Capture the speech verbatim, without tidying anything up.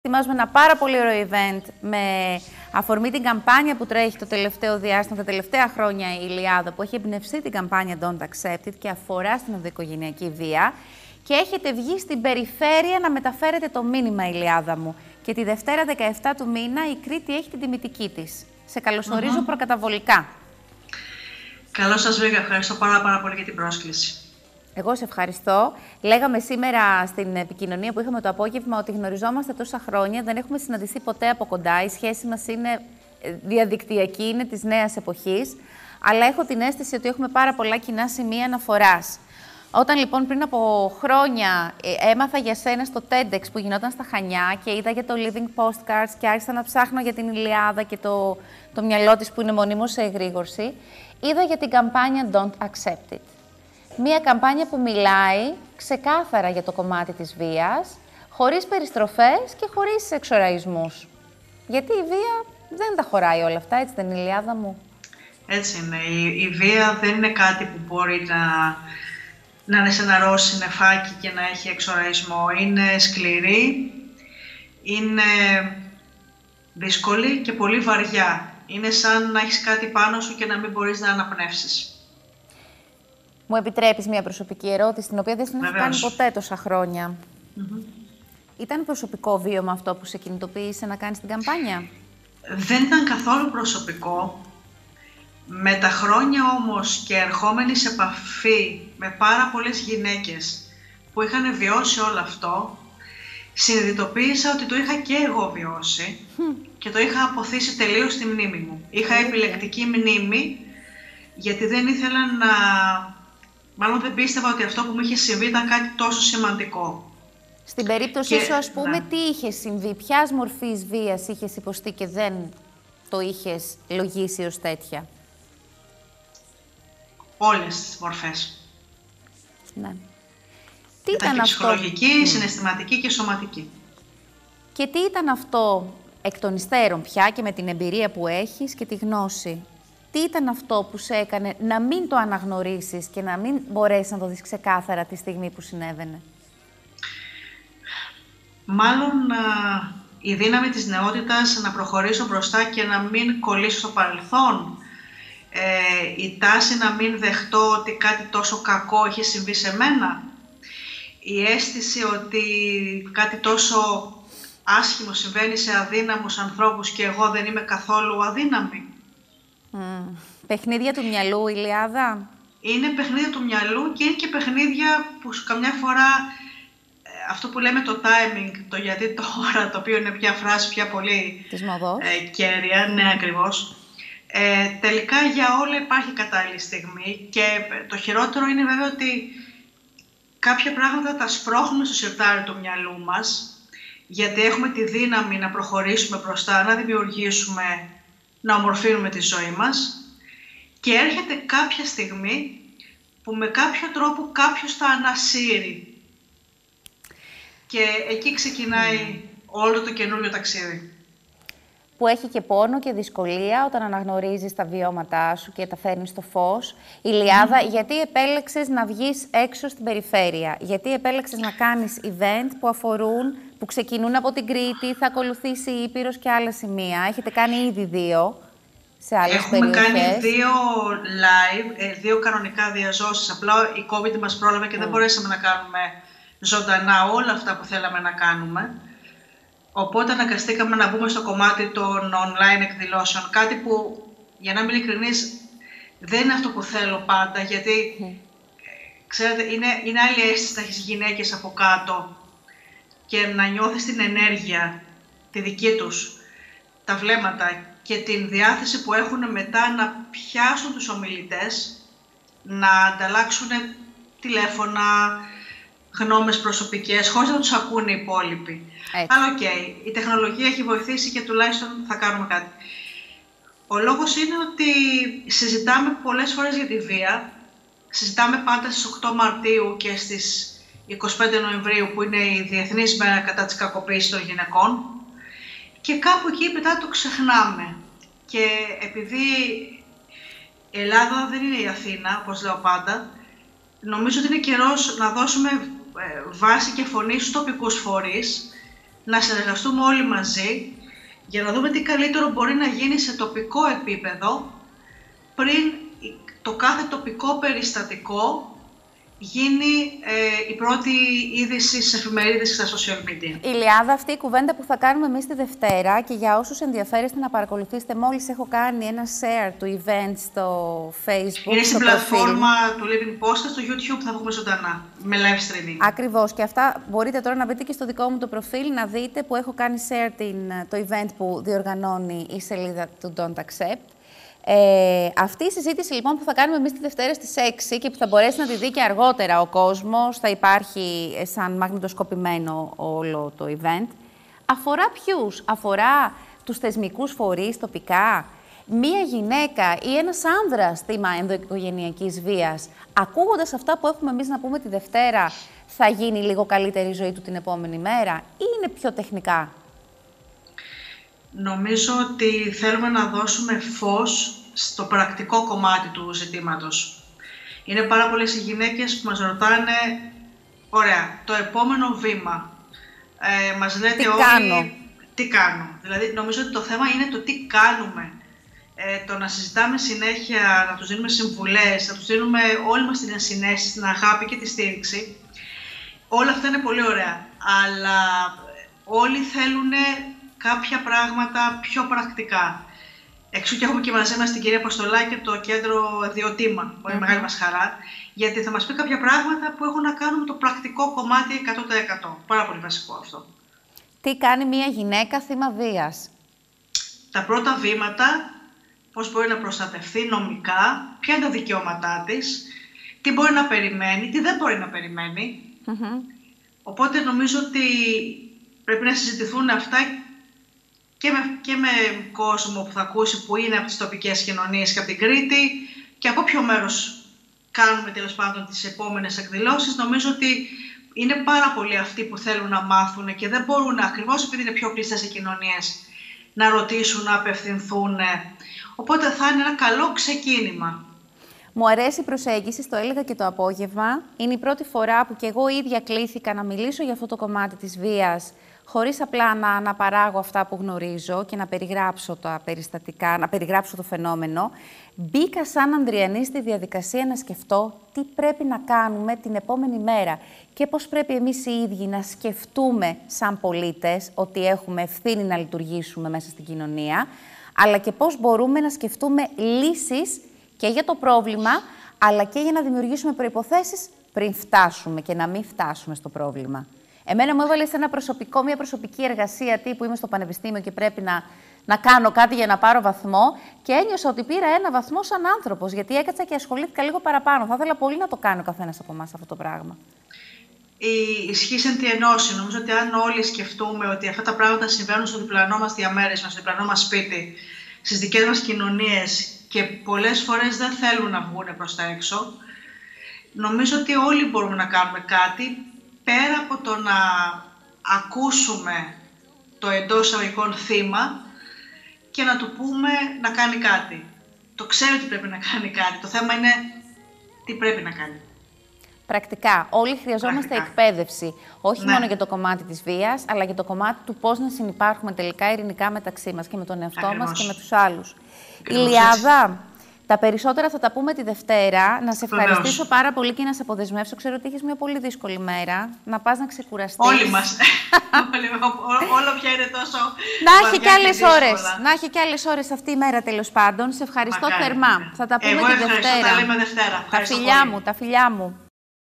Ετοιμάζουμε ένα πάρα πολύ ωραίο event με αφορμή την καμπάνια που τρέχει το τελευταίο διάστημα, τα τελευταία χρόνια η Ηλιάδα, που έχει εμπνευστεί την καμπάνια Don't Accept It και αφορά στην ενδοοικογενειακή βία. Και έχετε βγει στην περιφέρεια να μεταφέρετε το μήνυμα, Ηλιάδα μου. Και τη Δευτέρα δεκαεφτά του μήνα η Κρήτη έχει την τιμητική της. Σε καλωσορίζω mm-hmm. προκαταβολικά. Καλώς σας βρήκα. Ευχαριστώ πάρα, πάρα πολύ για την πρόσκληση. Εγώ σε ευχαριστώ. Λέγαμε σήμερα στην επικοινωνία που είχαμε το απόγευμα ότι γνωριζόμαστε τόσα χρόνια, δεν έχουμε συναντηθεί ποτέ από κοντά. Η σχέση μας είναι διαδικτυακή, είναι της νέας εποχής. Αλλά έχω την αίσθηση ότι έχουμε πάρα πολλά κοινά σημεία αναφοράς. Όταν λοιπόν πριν από χρόνια έμαθα για σένα στο TEDx που γινόταν στα Χανιά και είδα για το Living Postcards και άρχισα να ψάχνω για την Ηλιάδα και το, το μυαλό της που είναι μονίμως σε εγρήγορση, είδα για την καμπάνια Don't Accept It. Μία καμπάνια που μιλάει ξεκάθαρα για το κομμάτι της βίας, χωρίς περιστροφές και χωρίς εξοραϊσμούς. Γιατί η βία δεν τα χωράει όλα αυτά, έτσι δεν είναι, Ηλιάδα μου? Έτσι είναι. Η, η βία δεν είναι κάτι που μπορεί να, να είναι σε ένα ροζ συννεφάκι και να έχει εξοραϊσμό. Είναι σκληρή, είναι δύσκολη και πολύ βαριά. Είναι σαν να έχεις κάτι πάνω σου και να μην μπορείς να αναπνεύσεις. Μου επιτρέπεις μια προσωπική ερώτηση, την οποία δεν την έχω κάνει ποτέ τόσα χρόνια. Mm-hmm. Ήταν προσωπικό βίωμα αυτό που σε κινητοποίησε να κάνεις την καμπάνια? Δεν ήταν καθόλου προσωπικό. Με τα χρόνια όμως και ερχόμενη σε επαφή με πάρα πολλές γυναίκες που είχαν βιώσει όλο αυτό, συνειδητοποίησα ότι το είχα και εγώ βιώσει mm. και το είχα αποθήσει τελείως στη μνήμη μου. Είχα mm. επιλεκτική μνήμη, γιατί δεν ήθελα να... Μάλλον δεν πίστευα ότι αυτό που μου είχε συμβεί ήταν κάτι τόσο σημαντικό. Στην περίπτωσή και, σου, ας πούμε, ναι. τι είχε συμβεί, ποιας μορφής βίας είχες υποστεί και δεν το είχες λογίσει ως τέτοια? Όλες τις μορφές. Ναι. Τι ήταν, ήταν και αυτό? Ψυχολογική, mm. συναισθηματική και σωματική. Και τι ήταν αυτό εκ των υστέρων πια και με την εμπειρία που έχεις και τη γνώση? Τι ήταν αυτό που σε έκανε να μην το αναγνωρίσεις και να μην μπορέσεις να το δεις ξεκάθαρα τη στιγμή που συνέβαινε? Μάλλον α, η δύναμη της νεότητας να προχωρήσω μπροστά και να μην κολλήσω στο παρελθόν. Ε, η τάση να μην δεχτώ ότι κάτι τόσο κακό έχει συμβεί σε μένα. Η αίσθηση ότι κάτι τόσο άσχημο συμβαίνει σε αδύναμους ανθρώπους και εγώ δεν είμαι καθόλου αδύναμη. Mm. Παιχνίδια του μυαλού, Ηλιάδα. Είναι παιχνίδια του μυαλού και είναι και παιχνίδια που καμιά φορά ε, αυτό που λέμε το timing, το γιατί τώρα, το οποίο είναι μια φράση πια πολύ της μοδός. Ε, κέρια, ναι ακριβώς. Ε, τελικά για όλα υπάρχει κατάλληλη στιγμή και το χειρότερο είναι βέβαια ότι κάποια πράγματα τα σπρώχνουμε στο σιρτάρι του μυαλού μας, γιατί έχουμε τη δύναμη να προχωρήσουμε μπροστά, να δημιουργήσουμε, να ομορφύνουμε τη ζωή μας, και έρχεται κάποια στιγμή που με κάποιο τρόπο κάποιος τα ανασύρει. Και εκεί ξεκινάει mm. όλο το καινούριο ταξίδι. Που έχει και πόνο και δυσκολία όταν αναγνωρίζεις τα βιώματά σου και τα φέρνεις στο φως. Ηλιάδα, mm. γιατί επέλεξες να βγεις έξω στην περιφέρεια? Γιατί επέλεξες να κάνεις event που αφορούν, που ξεκινούν από την Κρήτη, θα ακολουθήσει η Ήπειρος και άλλα σημεία? Έχετε κάνει ήδη δύο σε άλλες Έχουμε περιοχές. Έχουμε κάνει δύο live, δύο κανονικά διαζώσεις. Απλά η COVID μας πρόλαβε και mm. δεν μπορέσαμε να κάνουμε ζωντανά όλα αυτά που θέλαμε να κάνουμε. Οπότε αναγκαστήκαμε να μπούμε στο κομμάτι των online εκδηλώσεων. Κάτι που, για να είμαι ειλικρινής, δεν είναι αυτό που θέλω πάντα, γιατί mm. ξέρετε, είναι, είναι άλλη αίσθηση να έχεις γυναίκες από κάτω και να νιώθεις την ενέργεια, τη δική τους, τα βλέμματα και την διάθεση που έχουν μετά να πιάσουν τους ομιλητές, να ανταλλάξουν τηλέφωνα, γνώμες προσωπικές, χωρίς να τους ακούνε οι υπόλοιποι. Έτσι. Αλλά οκ, okay, η τεχνολογία έχει βοηθήσει και τουλάχιστον θα κάνουμε κάτι. Ο λόγος είναι ότι συζητάμε πολλές φορές για τη βία. Συζητάμε πάντα στις οκτώ Μαρτίου και στις είκοσι πέντε Νοεμβρίου, που είναι η Διεθνής Μέρα κατά της κακοποίησης των γυναικών. Και κάπου εκεί μετά το ξεχνάμε. Και επειδή η Ελλάδα δεν είναι η Αθήνα, όπως λέω πάντα, νομίζω ότι είναι καιρός να δώσουμε βάση και φωνή στους τοπικούς φορείς, να συνεργαστούμε όλοι μαζί για να δούμε τι καλύτερο μπορεί να γίνει σε τοπικό επίπεδο πριν το κάθε τοπικό περιστατικό γίνει ε, η πρώτη είδηση στις εφημερίδες και στα social media. Ηλιάδα, αυτή η κουβέντα που θα κάνουμε εμείς τη Δευτέρα, και για όσους ενδιαφέρεστε να παρακολουθήσετε, μόλις έχω κάνει ένα share του event στο Facebook. Είναι στην πλατφόρμα του Living Post, στο YouTube θα βγούμε ζωντανά, με live streaming. Ακριβώς, και αυτά μπορείτε τώρα να μπείτε και στο δικό μου το προφίλ, να δείτε που έχω κάνει share την, το event που διοργανώνει η σελίδα του Don't Accept. Ε, αυτή η συζήτηση λοιπόν που θα κάνουμε εμείς τη Δευτέρα στις έξι και που θα μπορέσει να τη δει και αργότερα ο κόσμος, θα υπάρχει σαν μαγνητοσκοπημένο όλο το event, αφορά ποιους? Αφορά τους θεσμικούς φορείς τοπικά, μία γυναίκα ή ένας άνδρας θύμα ενδοοικογενειακής βίας, ακούγοντας αυτά που έχουμε εμείς να πούμε τη Δευτέρα, θα γίνει λίγο καλύτερη η ζωή του την επόμενη μέρα ή είναι πιο τεχνικά? Νομίζω ότι θέλουμε να δώσουμε φως στο πρακτικό κομμάτι του ζητήματος. Είναι πάρα πολλές οι γυναίκες που μας ρωτάνε, ωραία, το επόμενο βήμα. Ε, μας λέτε τι όλοι κάνω. τι κάνω. Δηλαδή, νομίζω ότι το θέμα είναι το τι κάνουμε. Ε, το να συζητάμε συνέχεια, να τους δίνουμε συμβουλές, να τους δίνουμε όλη μας την ενσυναίσθηση, την αγάπη και τη στήριξη. Όλα αυτά είναι πολύ ωραία, αλλά όλοι θέλουν κάποια πράγματα πιο πρακτικά. Εξού και έχουμε και μαζί μας την κυρία Αποστολάκη από το κέντρο Διοτήμα, που είναι mm-hmm. μεγάλη μας χαρά, γιατί θα μας πει κάποια πράγματα που έχουν να κάνουν με το πρακτικό κομμάτι εκατό τοις εκατό. Πάρα πολύ βασικό αυτό. Τι κάνει μια γυναίκα θύμα βίας? Τα πρώτα βήματα, πώς μπορεί να προστατευτεί νομικά, ποια είναι τα δικαιώματά της, τι μπορεί να περιμένει, τι δεν μπορεί να περιμένει. Mm-hmm. Οπότε νομίζω ότι πρέπει να συζητηθούν αυτά και με, και με κόσμο που θα ακούσει που είναι από τις τοπικές κοινωνίες και από την Κρήτη και από ποιο μέρος κάνουμε τέλος πάντων τις επόμενες εκδηλώσεις. Νομίζω ότι είναι πάρα πολλοί αυτοί που θέλουν να μάθουν και δεν μπορούν, ακριβώς επειδή είναι πιο κλειστές οι κοινωνίες, να ρωτήσουν, να απευθυνθούν. Οπότε θα είναι ένα καλό ξεκίνημα. Μου αρέσει η προσέγγιση, το έλεγα και το απόγευμα. Είναι η πρώτη φορά που και εγώ ίδια κλήθηκα να μιλήσω για αυτό το κομμάτι της βίας, χωρίς απλά να αναπαράγω αυτά που γνωρίζω και να περιγράψω τα περιστατικά, να περιγράψω το φαινόμενο. Μπήκα σαν Ανδριανή στη διαδικασία να σκεφτώ τι πρέπει να κάνουμε την επόμενη μέρα και πώς πρέπει εμείς οι ίδιοι να σκεφτούμε σαν πολίτες ότι έχουμε ευθύνη να λειτουργήσουμε μέσα στην κοινωνία, αλλά και πώς μπορούμε να σκεφτούμε λύσεις και για το πρόβλημα, αλλά και για να δημιουργήσουμε προϋποθέσεις πριν φτάσουμε και να μην φτάσουμε στο πρόβλημα. Εμένα μου έβαλε σε ένα προσωπικό, μια προσωπική εργασία τύπου είμαι στο πανεπιστήμιο και πρέπει να, να κάνω κάτι για να πάρω βαθμό και ένιωσα ότι πήρα ένα βαθμό σαν άνθρωπος, γιατί έκατσα και ασχολήθηκα λίγο παραπάνω. Θα ήθελα πολύ να το κάνει ο καθένας από εμάς αυτό το πράγμα. Η ισχύς εν τη ενώση. Νομίζω ότι αν όλοι σκεφτούμε ότι αυτά τα πράγματα συμβαίνουν στο διπλανό μας διαμέρισμα, στο διπλανό μας σπίτι, στις δικές μας κοινωνίες και πολλές φορές δεν θέλουν να βγουν προς τα έξω, νομίζω ότι όλοι μπορούμε να κάνουμε κάτι πέρα από το να ακούσουμε το εντός εισαγωγικών θύμα και να του πούμε να κάνει κάτι. Το ξέρει ότι πρέπει να κάνει κάτι. Το θέμα είναι τι πρέπει να κάνει. Πρακτικά. Όλοι χρειαζόμαστε Πρακτικά. εκπαίδευση. Όχι ναι. μόνο για το κομμάτι της βίας, αλλά για το κομμάτι του πώς να συνυπάρχουμε τελικά ειρηνικά μεταξύ μας και με τον εαυτό Ακριβώς. μας και με τους άλλους. Ηλιάδα, τα περισσότερα θα τα πούμε τη Δευτέρα. Να σε ευχαριστήσω Βεβαίως. πάρα πολύ και να σε αποδεσμεύσω. Ξέρω ότι έχεις μια πολύ δύσκολη μέρα. Να πας να ξεκουραστείς. Όλοι μας. Όλο πια είναι τόσο. Να έχει και άλλες ώρες. Να έχει και άλλες ώρες αυτή η μέρα τέλος πάντων. Σε ευχαριστώ Μακάρι. θερμά. Θα τα πούμε Εγώ τη Δευτέρα. Τα λέμε Δευτέρα. Τα φιλιά μου, τα φιλιά μου.